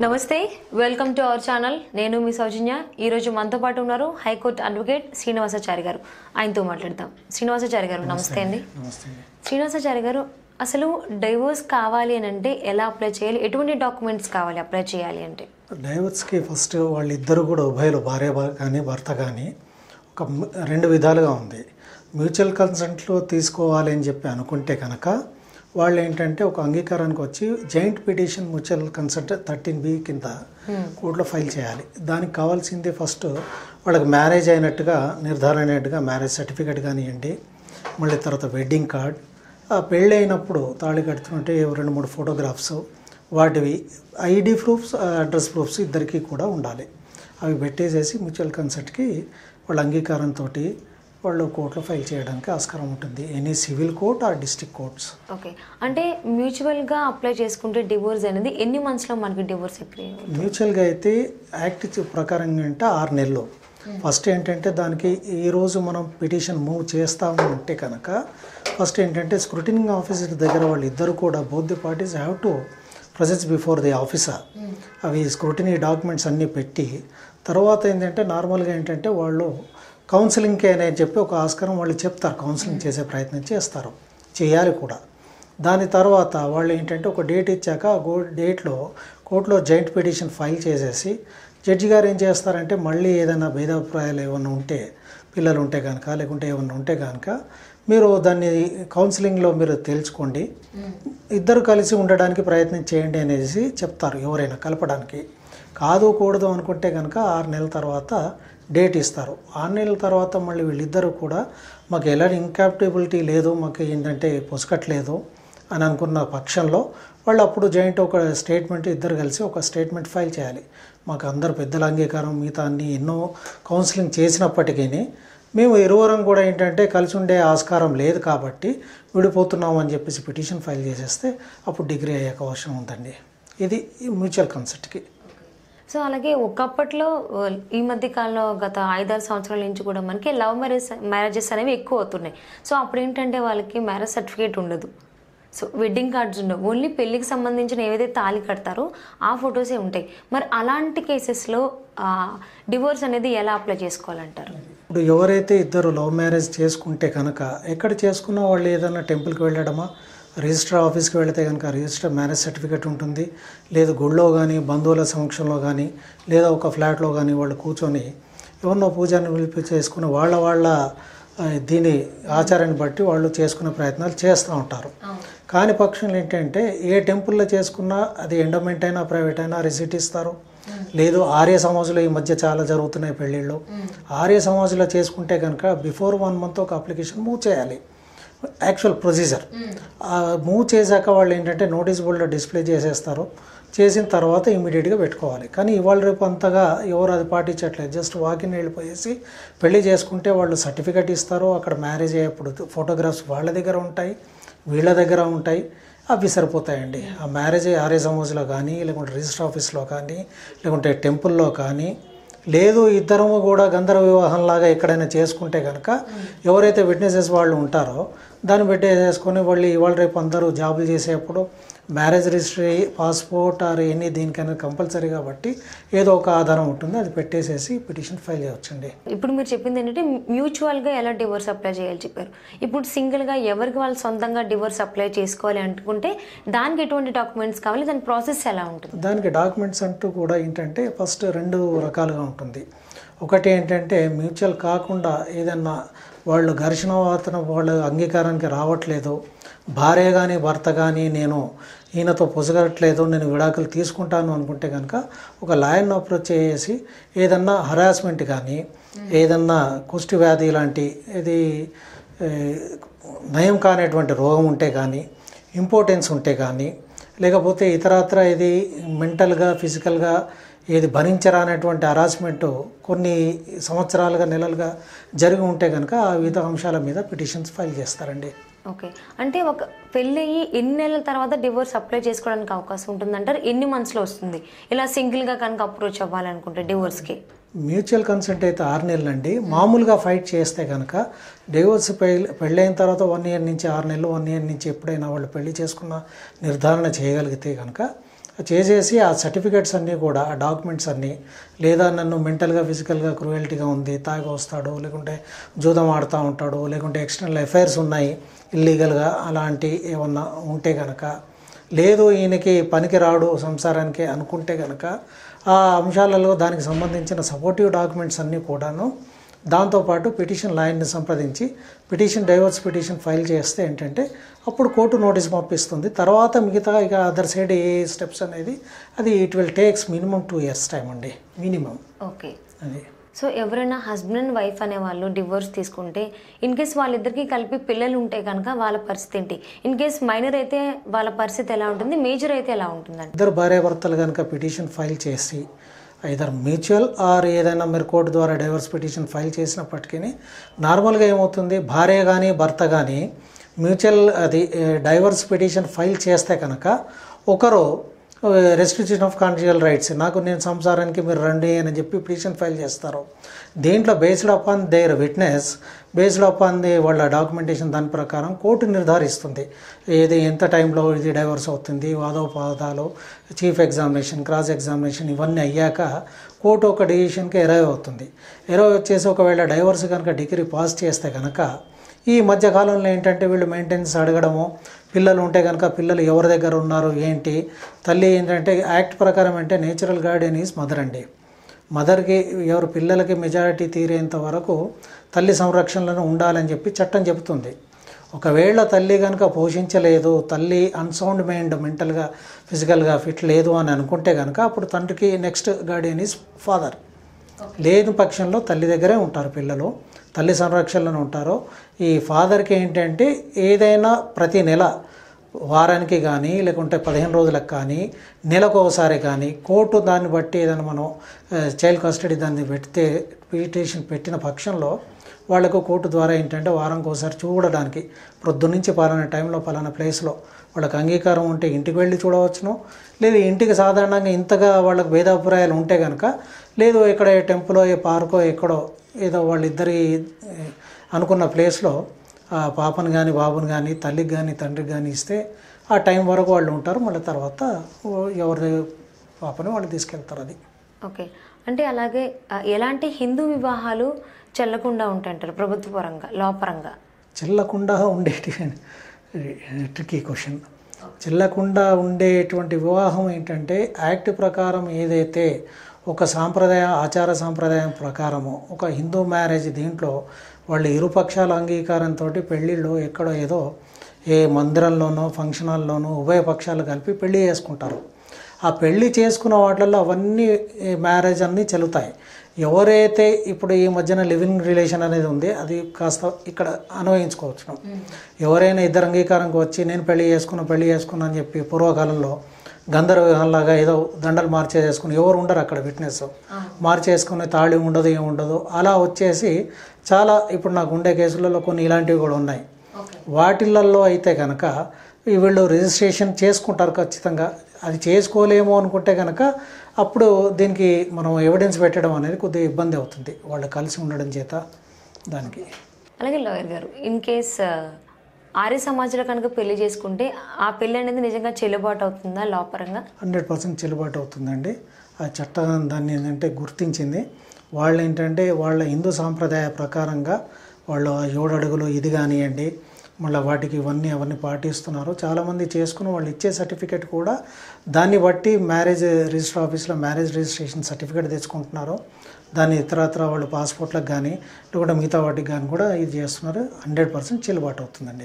నమస్తే, welcome to our channel. నేను మీ సౌజన్య. ఈరోజు మనతో పాటు ఉన్నారు హైకోర్టు అడ్వకేట్ శ్రీనివాసాచారి గారు. ఆయనతో మాట్లాడతాం. శ్రీనివాసాచారి గారు నమస్తే అండి. శ్రీనివాసాచారి గారు, అసలు డైవోర్స్ కావాలి అని అంటే ఎలా అప్లై చేయాలి, ఎటువంటి డాక్యుమెంట్స్ కావాలి అప్లై చేయాలి అంటే? డైవర్స్కి ఫస్ట్ వాళ్ళిద్దరు కూడా ఉభయలు భార్య కానీ భర్త కానీ ఒక రెండు విధాలుగా ఉంది. మ్యూచువల్ కన్సెంట్లో తీసుకోవాలి అని చెప్పి అనుకుంటే కనుక వాళ్ళు ఏంటంటే ఒక అంగీకారానికి వచ్చి joint petition mutual consent 13B కింద కోర్టులో ఫైల్ చేయాలి. దానికి కావాల్సింది ఫస్ట్ వాళ్ళకి మ్యారేజ్ అయినట్టుగా నిర్ధారణ అయినట్టుగా మ్యారేజ్ సర్టిఫికేట్ కానివ్వండి, మళ్ళీ తర్వాత వెడ్డింగ్ కార్డ్, ఆ పెళ్ళి అయినప్పుడు తాళి కడుతుంటే 2-3 ఫోటోగ్రాఫ్స్, వాటివి ఐడి ప్రూఫ్స్, అడ్రస్ ప్రూఫ్స్ ఇద్దరికీ కూడా ఉండాలి. అవి పెట్టేసేసి మ్యూచువల్ కన్సెంట్కి వాళ్ళ అంగీకారంతో వాళ్ళు కోర్టులో ఫైల్ చేయడానికి ఆస్కారం ఉంటుంది. Any civil court or district courts. Okay, అంటే మ్యూచువల్గా అప్లై చేసుకుంటే డివోర్స్ అనేది ఎన్ని మంత్స్లో మనకి డివోర్స్ అప్లై? మ్యూచువల్గా అయితే యాక్ట్ ప్రకారంగా అంటే 6 నెలలు. ఫస్ట్ ఏంటంటే దానికి ఈరోజు మనం పిటిషన్ మూవ్ చేస్తాము అంటే కనుక ఫస్ట్ ఏంటంటే స్క్రూటినింగ్ ఆఫీసర్ దగ్గర వాళ్ళు ఇద్దరు కూడా both the parties have to presence before the officer. అవి స్క్రూటినీ డాక్యుమెంట్స్ అన్నీ పెట్టి తర్వాత ఏంటంటే నార్మల్గా ఏంటంటే వాళ్ళు కౌన్సిలింగ్కి అని చెప్పి ఒక ఆస్కారం వాళ్ళు చెప్తారు, కౌన్సిలింగ్ చేసే ప్రయత్నం చేస్తారు, చేయాలి కూడా. దాని తర్వాత వాళ్ళు ఏంటంటే ఒక డేట్ ఇచ్చాక ఆ డేట్లో కోర్టులో జాయింట్ పిటిషన్ ఫైల్ చేసేసి జడ్జి గారు ఏం చేస్తారంటే మళ్ళీ ఏదైనా భేదాభిప్రాయాలు ఏమైనా ఉంటే, పిల్లలు ఉంటే కనుక లేకుంటే ఏమైనా ఉంటే కనుక మీరు దాన్ని కౌన్సిలింగ్లో మీరు తెలుసుకోండి, ఇద్దరు కలిసి ఉండడానికి ప్రయత్నం చేయండి అనేసి చెప్తారు. ఎవరైనా కలపడానికి కాదు కూడదు అనుకుంటే కనుక 6 నెలల తర్వాత డేట్ ఇస్తారు. 6 నెలల తర్వాత మళ్ళీ వీళ్ళిద్దరూ కూడా మాకు ఎలాంటి ఇన్కాంపాటిబిలిటీ లేదు, మాకు ఏంటంటే పొసకట్లేదు అని అనుకున్న పక్షంలో వాళ్ళు అప్పుడు జాయింట్ ఒక స్టేట్మెంట్ ఇద్దరు కలిసి ఒక స్టేట్మెంట్ ఫైల్ చేయాలి. మాకు అందరు పెద్దల అంగీకారం మిగతా అన్ని ఎన్నో కౌన్సిలింగ్ చేసినప్పటికీ మేము ఇరువురం కూడా ఏంటంటే కలిసి ఉండే ఆస్కారం లేదు కాబట్టి విడిపోతున్నాం అని చెప్పేసి పిటిషన్ ఫైల్ చేసేస్తే అప్పుడు డిగ్రీ అయ్యే అవకాశం ఉందండి. ఇది మ్యూచువల్ కన్సెంట్కి. సో అలాగే ఒకప్పట్లో ఈ మధ్య కాలంలో గత 5-6 సంవత్సరాల నుంచి కూడా మనకి లవ్ మ్యారేజెస్ అనేవి ఎక్కువ అవుతున్నాయి. సో అప్పుడు ఏంటంటే వాళ్ళకి మ్యారేజ్ సర్టిఫికేట్ ఉండదు, సో వెడ్డింగ్ కార్డ్స్ ఉండవు, ఓన్లీ పెళ్ళికి సంబంధించిన ఏవైతే తాళి కడతారో ఆ ఫొటోసే ఉంటాయి. మరి అలాంటి కేసెస్లో డివోర్స్ అనేది ఎలా అప్లై చేసుకోవాలంటారు? ఇప్పుడు ఎవరైతే ఇద్దరు లవ్ మ్యారేజ్ చేసుకుంటే కనుక ఎక్కడ చేసుకున్నా వాళ్ళు ఏదైనా టెంపుల్కి వెళ్ళడమా, రిజిస్టర్ ఆఫీస్కి వెళితే కనుక రిజిస్టర్ మ్యారేజ్ సర్టిఫికేట్ ఉంటుంది, లేదు గుళ్ళో కానీ బంధువుల సమక్షంలో కానీ లేదా ఒక ఫ్లాట్లో కానీ వాళ్ళు కూర్చొని ఎవరినో పూజాన్ని పిలిపి చేసుకుని వాళ్ళ దీని ఆచారాన్ని బట్టి వాళ్ళు చేసుకునే ప్రయత్నాలు చేస్తూ ఉంటారు. కాని పక్షంలో ఏంటంటే ఏ టెంపుల్లో చేసుకున్నా అది ఎండోమెంట్ అయినా ప్రైవేట్ అయినా రిసిట్ ఇస్తారు. లేదు ఆర్య సమాజంలో ఈ మధ్య చాలా జరుగుతున్నాయి పెళ్ళిళ్ళు, ఆర్య సమాజంలో చేసుకుంటే కనుక బిఫోర్ 1 month ఒక అప్లికేషన్ మూవ్ చేయాలి. యాక్చువల్ ప్రొసీజర్ మూవ్ చేశాక వాళ్ళు ఏంటంటే నోటీస్ బోర్డులో డిస్ప్లే చేసేస్తారు, చేసిన తర్వాత ఇమీడియట్గా పెట్టుకోవాలి. కానీ ఇవాళ రేపు అంతగా ఎవరు అది పాటించట్లేదు. జస్ట్ వాకిన్ వెళ్ళిపోయేసి పెళ్లి చేసుకుంటే వాళ్ళు సర్టిఫికేట్ ఇస్తారు, అక్కడ మ్యారేజ్ అయ్యేప్పుడు ఫోటోగ్రాఫ్స్ వాళ్ళ దగ్గర ఉంటాయి, వీళ్ళ దగ్గర ఉంటాయి, అవి సరిపోతాయండి. ఆ మ్యారేజ్ ఆర్య సమాజ్లో కానీ లేకుంటే రిజిస్టర్ ఆఫీస్లో కానీ లేకుంటే టెంపుల్లో కానీ లేదు ఇద్దరము కూడా గంధర్వ వివాహంలాగా ఎక్కడైనా చేసుకుంటే కనుక ఎవరైతే విట్నెసెస్ వాళ్ళు ఉంటారో దాన్ని పెట్టేసేసుకొని వాళ్ళు ఇవాళ రేపు అందరూ జాబులు చేసేప్పుడు marriage registry, passport or any దీనికైనా కంపల్సరీ కాబట్టి ఏదో ఒక ఆధారం ఉంటుంది, అది పెట్టేసేసి పిటిషన్ ఫైల్ చేయవచ్చండి. ఇప్పుడు మీరు చెప్పింది ఏంటంటే మ్యూచువల్గా ఎలా డివోర్స్ అప్లై చేయాలి చెప్పారు. ఇప్పుడు సింగిల్గా ఎవరికి వాళ్ళు సొంతంగా డివోర్స్ అప్లై చేసుకోవాలి అనుకుంటే దానికి ఎటువంటి డాక్యుమెంట్స్ కావాలి, దాని ప్రాసెస్ ఎలా ఉంటుంది? దానికి డాక్యుమెంట్స్ అంటూ కూడా ఏంటంటే ఫస్ట్ 2 రకాలుగా ఉంటుంది. ఒకటి ఏంటంటే మ్యూచువల్ కాకుండా ఏదన్నా వాళ్ళు ఘర్షణ వార్తన వాళ్ళు అంగీకారానికి రావట్లేదు, భార్య కానీ భర్త కానీ నేను ఈయనతో పొసగట్లేదు, నేను విడాకులు తీసుకుంటాను అనుకుంటే కనుక ఒక లాయర్ని అప్రోచ్ చేసి ఏదన్నా హరాస్మెంట్ కానీ ఏదన్నా కుష్టి వ్యాధి లాంటి ఇది నయం కానిటువంటి రోగం ఉంటే కానీ, ఇంపార్టెన్స్ ఉంటే కానీ, లేకపోతే ఇతరత్ర ఇది మెంటల్గా ఫిజికల్గా ఏది భరించరానటువంటి హరాస్మెంట్ కొన్ని సంవత్సరాలుగా నెలలుగా జరిగి ఉంటే కనుక ఆ వివిధ అంశాల మీద పిటిషన్స్ ఫైల్ చేస్తారండి. ఓకే, అంటే ఒక పెళ్ళయి ఎన్ని నెలల తర్వాత డివోర్స్ అప్లై చేసుకోవడానికి అవకాశం ఉంటుందంటారు? ఎన్ని మంత్స్లో వస్తుంది ఇలా సింగిల్గా కనుక అప్రోచ్ అవ్వాలనుకుంటే డివోర్స్కి? మ్యూచువల్ కన్సెంట్ అయితే 6 నెలలండి. మామూలుగా ఫైట్ చేస్తే కనుక డివోర్స్ పెళ్ళైన తర్వాత 1 year నుంచి 6 నెలలు, 1 year నుంచి ఎప్పుడైనా వాళ్ళు పెళ్లి చేసుకున్న నిర్ధారణ చేయగలిగితే కనుక చేసేసి ఆ సర్టిఫికేట్స్ అన్నీ కూడా ఆ డాక్యుమెంట్స్ అన్నీ, లేదా నన్ను మెంటల్గా ఫిజికల్గా క్రూయల్టీగా ఉంది, తాగి వస్తాడు, లేకుంటే జూదం ఆడుతూ ఉంటాడు, లేకుంటే ఎక్స్టర్నల్ అఫైర్స్ ఉన్నాయి ఇల్లీగల్గా, అలాంటి ఏమన్నా ఉంటే కనుక, లేదు ఈయనకి పనికి రాడు సంసారానికి అనుకుంటే కనుక ఆ అంశాలలో దానికి సంబంధించిన సపోర్టివ్ డాక్యుమెంట్స్ అన్నీ కూడాను, దాంతోపాటు పిటిషన్ లాయర్ని సంప్రదించి డైవర్స్ పిటిషన్ ఫైల్ చేస్తే ఏంటంటే అప్పుడు కోర్టు నోటీస్ పంపిస్తుంది. తర్వాత మిగతా ఇక అదర్ సైడ్ ఏ స్టెప్స్ అనేది అది it will takes minimum 2 years time అండి, మినిమం. ఓకే. అది సో ఎవరైనా హస్బెండ్ అండ్ వైఫ్ అనే వాళ్ళు డివోర్స్ తీసుకుంటే ఇన్ కేస్ వాళ్ళిద్దరికి కలిపి పిల్లలు ఉంటే కనుక వాళ్ళ పరిస్థితి ఏంటి? ఇన్ కేస్ మైనర్ అయితే వాళ్ళ పరిస్థితి ఎలా ఉంటుంది, మేజర్ అయితే ఎలా ఉంటుందండి? ఇద్దరు భార్యాభర్తలు కనుక పిటిషన్ ఫైల్ చేసి ఐదర్ మ్యూచువల్ ఆర్ ఏదైనా మీరు కోర్టు ద్వారా డైవర్స్ పిటిషన్ ఫైల్ చేసినప్పటికీ నార్మల్గా ఏమవుతుంది, భార్య కానీ భర్త కానీ మ్యూచువల్ అది డైవర్స్ పిటిషన్ ఫైల్ చేస్తే కనుక ఒకరు రెస్ట్రిక్షన్ ఆఫ్ కాన్జుగల్ రైట్స్, నేను సంసారానికి మీరు రండి అని చెప్పి పిటిషన్ ఫైల్ చేస్తారు. దీంట్లో based upon their witness, based upon వాళ్ళ డాక్యుమెంటేషన్, దాని ప్రకారం కోర్టు నిర్ధారిస్తుంది ఏది ఎంత టైంలో ఇది డైవర్స్ అవుతుంది. వాదోపవాదాలు, చీఫ్ ఎగ్జామినేషన్, క్రాస్ ఎగ్జామినేషన్ ఇవన్నీ అయ్యాక కోర్టు ఒక డిసిషన్కి ఎరైవ్ అవుతుంది. ఎరైవ్ వచ్చేసి ఒకవేళ డైవర్స్ కనుక డిగ్రీ పాస్ చేస్తే కనుక ఈ మధ్యకాలంలో ఏంటంటే వీళ్ళు మెయింటెనెన్స్ అడగడము, పిల్లలు ఉంటే కనుక పిల్లలు ఎవరి దగ్గర ఉన్నారు ఏంటి, తల్లి ఏంటంటే యాక్ట్ ప్రకారం అంటే నేచురల్ గార్డియన్ ఈజ్ మదర్ అండి. మదర్కి ఎవరు పిల్లలకి మెజారిటీ తీరేంత వరకు తల్లి సంరక్షణలో ఉండాలని చెప్పి చట్టం చెబుతుంది. ఒకవేళ తల్లి కనుక పోషించలేదు, తల్లి అన్సౌండ్ మైండ్, మెంటల్గా ఫిజికల్గా ఫిట్ లేదు అని అనుకుంటే కనుక అప్పుడు తండ్రికి నెక్స్ట్ గార్డియన్ ఈజ్ ఫాదర్. లేని పక్షంలో తల్లి దగ్గరే ఉంటారు పిల్లలు, తల్లి సంరక్షణలో ఉంటారు. ఈ ఫాదర్కి ఏంటంటే ఏదైనా ప్రతి నెల వారానికి కానీ లేకుంటే 15 రోజులకు కానీ నెలకు ఒకసారి కానీ కోర్టు దాన్ని బట్టి ఏదైనా మనం చైల్డ్ కస్టడీ దాన్ని పెడితే పిటిషన్ పెట్టిన పక్షంలో వాళ్ళకు కోర్టు ద్వారా ఏంటంటే వారానికి ఒకసారి చూడడానికి, ప్రొద్దునుంచి పలానా టైంలో పలానా ప్లేస్లో వాళ్ళకి అంగీకారం ఉంటే ఇంటికి వెళ్ళి చూడవచ్చును, లేదు ఇంటికి సాధారణంగా ఇంతగా వాళ్ళకి భేదాభిప్రాయాలు ఉంటే కనుక, లేదు ఇక్కడ టెంపులో ఏ పార్కో ఎక్కడో ఏదో వాళ్ళిద్దరి అనుకున్న ప్లేస్లో పాపను కానీ బాబుని కానీ తల్లికి కానీ తండ్రికి కానీ ఇస్తే ఆ టైం వరకు వాళ్ళు ఉంటారు. మళ్ళీ తర్వాత ఎవరి పాపని వాళ్ళు తీసుకెళ్తారు. అది ఓకే. అంటే అలాగే ఎలాంటి హిందూ వివాహాలు చెల్లకుండా ఉంటాయంటారు ప్రభుత్వ పరంగా, లా పరంగా? చెల్లకుండా ఉండేటి ట్రికీ క్వశ్చన్. చెల్లకుండా ఉండేటువంటి వివాహం ఏంటంటే యాక్ట్ ప్రకారం ఏదైతే ఒక ఆచార సాంప్రదాయం ప్రకారము ఒక హిందూ మ్యారేజ్, దీంట్లో వాళ్ళు ఇరుపక్షాల అంగీకారంతో పెళ్ళిళ్ళు ఎక్కడో ఏదో ఏ మందిరంలోనో ఫంక్షన్ హాల్లోనో ఉభయ పక్షాలు కలిపి పెళ్ళి చేసుకుంటారు. ఆ పెళ్ళి చేసుకున్న వాటిల్లో అవన్నీ మ్యారేజ్ అన్నీ చెల్లుతాయి. ఎవరైతే ఇప్పుడు ఈ మధ్యన లివింగ్ రిలేషన్ అనేది ఉంది, అది కాస్త ఇక్కడ అన్వయించుకోవచ్చు. ఎవరైనా ఇద్దరు అంగీకారంకి వచ్చి నేను పెళ్ళి చేసుకున్నా అని చెప్పి పూర్వకాలంలో గంధర్వలాగా ఏదో దండలు మార్చేసుకుని ఎవరు ఉండరు అక్కడ విట్నెస్, మార్చేసుకునే తాళి ఉండదు ఏముండదు, అలా వచ్చేసి చాలా ఇప్పుడు నాకు ఉండే కేసులలో కొన్ని ఇలాంటివి కూడా ఉన్నాయి. వాటిల్లో అయితే కనుక వీళ్ళు రిజిస్ట్రేషన్ చేసుకుంటారు ఖచ్చితంగా. అది చేసుకోలేమో అనుకుంటే కనుక అప్పుడు దీనికి మనం ఎవిడెన్స్ పెట్టడం అనేది కొద్దిగా ఇబ్బంది అవుతుంది వాళ్ళు కలిసి ఉండడం చేత దానికి. అలాగే లాయర్ గారు, ఇన్ కేస్ ఆర్య సమాజంలో కనుక పెళ్లి చేసుకుంటే ఆ పెళ్ళి అనేది నిజంగా చెల్లుబాటు అవుతుందా లా పరంగా? 100% చెల్లుబాటు అవుతుందండి. ఆ చట్టం దాన్ని ఏంటంటే గుర్తించింది. వాళ్ళు ఏంటంటే వాళ్ళ హిందూ సాంప్రదాయ ప్రకారంగా వాళ్ళు 7 అడుగులు ఇది కానివ్వండి, మళ్ళీ వాటికి అవన్నీ పాటిస్తున్నారు. చాలామంది చేసుకుని వాళ్ళు ఇచ్చే సర్టిఫికేట్ కూడా దాన్ని బట్టి మ్యారేజ్ రిజిస్టర్ ఆఫీస్లో మ్యారేజ్ రిజిస్ట్రేషన్ సర్టిఫికేట్ తెచ్చుకుంటున్నారు. దాన్ని ఇతరత్ర వాళ్ళు పాస్పోర్ట్లకు కానీ లేకుంటే మిగతా వాటికి కానీ కూడా ఇది చేస్తున్నారు. 100% చెల్లుబాటు అవుతుందండి.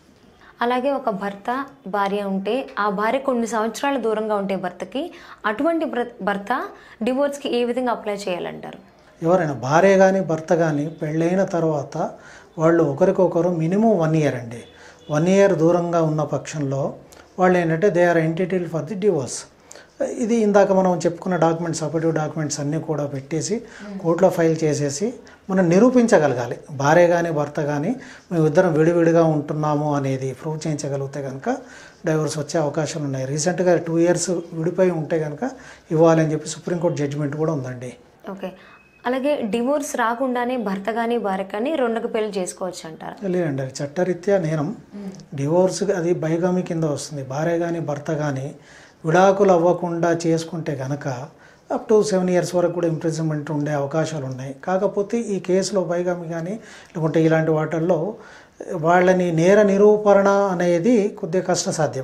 అలాగే ఒక భర్త భార్య ఉంటే ఆ భార్య కొన్ని సంవత్సరాల దూరంగా ఉంటే భర్తకి, అటువంటి భర్త డివోర్స్కి ఏ విధంగా అప్లై చేయాలంటారు? ఎవరైనా భార్య కానీ భర్త కానీ పెళ్ళైన తర్వాత వాళ్ళు ఒకరికొకరు మినిమం 1 year అండి. 1 year దూరంగా ఉన్న పక్షంలో వాళ్ళు ఏంటంటే they are entitle for the divorce. ఇది ఇందాక మనం చెప్పుకున్న డాక్యుమెంట్స్, సపోర్టివ్ డాక్యుమెంట్స్ అన్నీ కూడా పెట్టేసి కోర్టులో ఫైల్ చేసేసి మనం నిరూపించగలగాలి. భార్య కానీ భర్త కానీ మేమిద్దరం విడివిడిగా ఉంటున్నాము అనేది ప్రూవ్ చేయించగలిగితే కనుక డైవర్స్ వచ్చే అవకాశాలు ఉన్నాయి. రీసెంట్గా 2 years విడిపోయి ఉంటే కనుక ఇవ్వాలని చెప్పి సుప్రీంకోర్టు జడ్జిమెంట్ కూడా ఉందండి. ఓకే. అలాగే డివోర్స్ రాకుండానే భర్త కానీ భార్య కానీ 2కి పెళ్లి చేసుకోవచ్చు అంటారు? లేదండి, అది చట్టరీత్యా నేరం. డివోర్స్ అది బైగామి కింద వస్తుంది. భార్య కానీ భర్త కానీ విడాకులు అవ్వకుండా చేసుకుంటే కనుక అప్ టు 7 years వరకు కూడా ఇంప్రిజన్మెంట్ ఉండే అవకాశాలు ఉన్నాయి. కాకపోతే ఈ కేసులో బైగామి కానీ లేకుంటే ఇలాంటి వాటిల్లో వాళ్ళని నేర నిరూపణ అనేది కొద్దిగా కష్టసాధ్యం.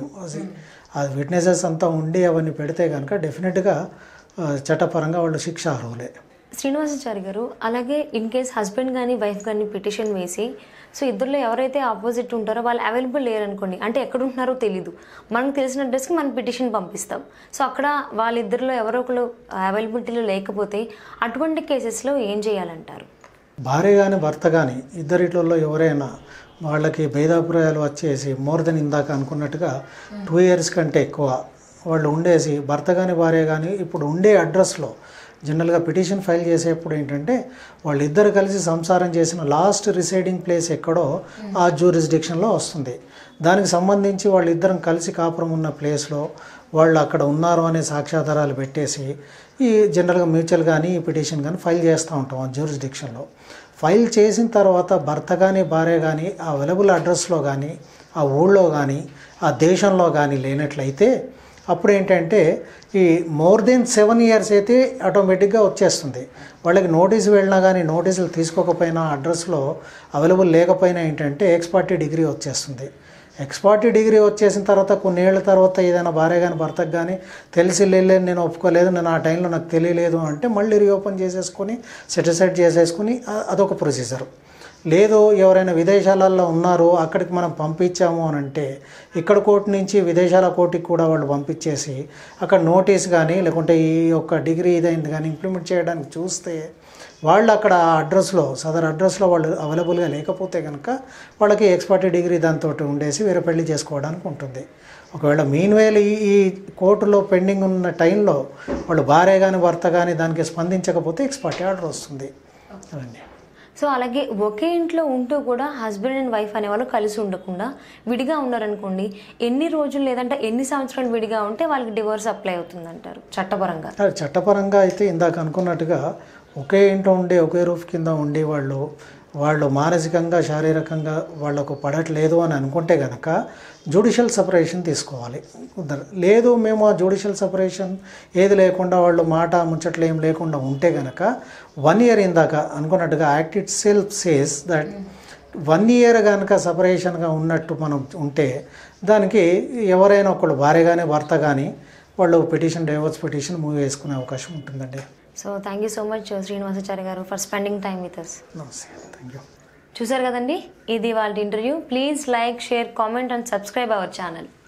అది విట్నెసెస్ అంతా ఉండి అవన్నీ పెడితే కనుక డెఫినెట్గా చట్టపరంగా వాళ్ళు శిక్షార్హులే. శ్రీనివాసాచారి గారు, అలాగే ఇన్ కేస్ హస్బెండ్ కానీ వైఫ్ కానీ పిటిషన్ వేసి సో ఇద్దరిలో ఎవరైతే ఆపోజిట్ ఉంటారో వాళ్ళు అవైలబుల్ లేరనుకోండి, అంటే ఎక్కడ ఉంటున్నారో తెలీదు, మనకు తెలిసిన అడ్రస్కి మనం పిటిషన్ పంపిస్తాం. సో అక్కడ వాళ్ళిద్దరిలో ఎవరో ఒకరు అవైలబిలిటీలో లేకపోతే అటువంటి కేసెస్లో ఏం చేయాలంటారు? భార్య కానీ భర్త కానీ ఇద్దరిలో ఎవరైనా వాళ్ళకి భేదాభిప్రాయాలు వచ్చేసి మోర్ దెన్ ఇందాక అనుకున్నట్టుగా 2 years కంటే ఎక్కువ వాళ్ళు ఉండేసి భర్త కానీ భార్య కానీ ఇప్పుడు ఉండే అడ్రస్లో జనరల్గా పిటిషన్ ఫైల్ చేసేప్పుడు ఏంటంటే వాళ్ళిద్దరు కలిసి సంసారం చేసిన లాస్ట్ రిసైడింగ్ ప్లేస్ ఎక్కడో ఆ జ్యూరిస్డిక్షన్లో వస్తుంది. దానికి సంబంధించి వాళ్ళిద్దరం కలిసి కాపురం ఉన్న ప్లేస్లో వాళ్ళు అక్కడ ఉన్నారు అనే సాక్ష్యాధారాలు పెట్టేసి ఈ జనరల్గా మ్యూచువల్ కానీ ఈ పిటిషన్ కానీ ఫైల్ చేస్తూ ఉంటాం ఆ జ్యూరిస్డిక్షన్లో. ఫైల్ చేసిన తర్వాత భర్త కానీ భార్య కానీ ఆ అవైలబుల్ అడ్రస్లో కానీ ఆ ఊళ్ళో కానీ ఆ దేశంలో కానీ లేనట్లయితే అప్పుడు ఏంటంటే ఈ మోర్ దెన్ 7 years అయితే ఆటోమేటిక్గా వచ్చేస్తుంది. వాళ్ళకి నోటీసు వెళ్ళినా కానీ నోటీసులు తీసుకోకపోయినా అడ్రస్లో అవైలబుల్ లేకపోయినా ఏంటంటే ఎక్స్పార్టీ డిగ్రీ వచ్చేస్తుంది. ఎక్స్పార్టీ డిగ్రీ వచ్చేసిన తర్వాత కొన్నేళ్ల తర్వాత ఏదైనా భార్య కానీ భర్తకు కానీ తెలిసి వెళ్ళలేదు, నేను ఒప్పుకోలేదు, నేను ఆ టైంలో నాకు తెలియలేదు అంటే మళ్ళీ రీఓపెన్ చేసేసుకొని సెటిసైడ్ చేసేసుకుని అదొక ప్రొసీజర్. లేదు ఎవరైనా విదేశాలలో ఉన్నారు అక్కడికి మనం పంపించాము అని అంటే ఇక్కడ కోర్టు నుంచి విదేశాల కోర్టుకి కూడా వాళ్ళు పంపించేసి అక్కడ నోటీస్ కానీ లేకుంటే ఈ యొక్క డిగ్రీ ఇదైంది కానీ ఇంప్లిమెంట్ చేయడానికి చూస్తే వాళ్ళు అక్కడ ఆ అడ్రస్లో సదర్ అడ్రస్లో వాళ్ళు అవైలబుల్గా లేకపోతే కనుక వాళ్ళకి ఎక్స్పర్టీ డిగ్రీ దాంతో ఉండేసి వేరే పెళ్లి చేసుకోవడానికి ఉంటుంది. ఒకవేళ మీన్వేల్ ఈ కోర్టులో పెండింగ్ ఉన్న టైంలో వాళ్ళు భార్య కానీ భర్త కానీ దానికి స్పందించకపోతే ఎక్స్పర్టీ ఆర్డర్ వస్తుంది. అదండి. సో అలాగే ఒకే ఇంట్లో ఉంటూ కూడా హస్బెండ్ అండ్ వైఫ్ అనేవాళ్ళు కలిసి ఉండకుండా విడిగా ఉన్నారనుకోండి, ఎన్ని రోజులు లేదంటే ఎన్ని సంవత్సరాలు విడిగా ఉంటే వాళ్ళకి డివోర్స్ అప్లై అవుతుందంటారు చట్టపరంగా? చట్టపరంగా అయితే ఇందాక అనుకున్నట్టుగా ఒకే ఇంట్లో ఉండి ఒకే రూఫ్ కింద ఉండి వాళ్ళు మానసికంగా శారీరకంగా వాళ్ళకు పడట్లేదు అని అనుకుంటే కనుక జ్యుడిషియల్ సపరేషన్ తీసుకోవాలి. లేదు మేము ఆ జ్యుడిషియల్ సపరేషన్ ఏది లేకుండా వాళ్ళు మాట ముచ్చట్లు ఏం లేకుండా ఉంటే కనుక 1 year ఇందాక అనుకున్నట్టుగా act itself says that 1 year కనుక సపరేషన్గా ఉన్నట్టు మనం ఉంటే దానికి ఎవరైనా ఒకళ్ళు భార్య కానీ భర్త కానీ వాళ్ళు డివోర్స్ పిటిషన్ మూవ్ చేసుకునే అవకాశం ఉంటుందండి. So thank you so much Srinivasachari గారు for spending time with us. నమస్తే, థ్యాంక్ యూ. చూసారు కదండి, ఇది వాళ్ళ interview. Please like, share, comment and subscribe our channel.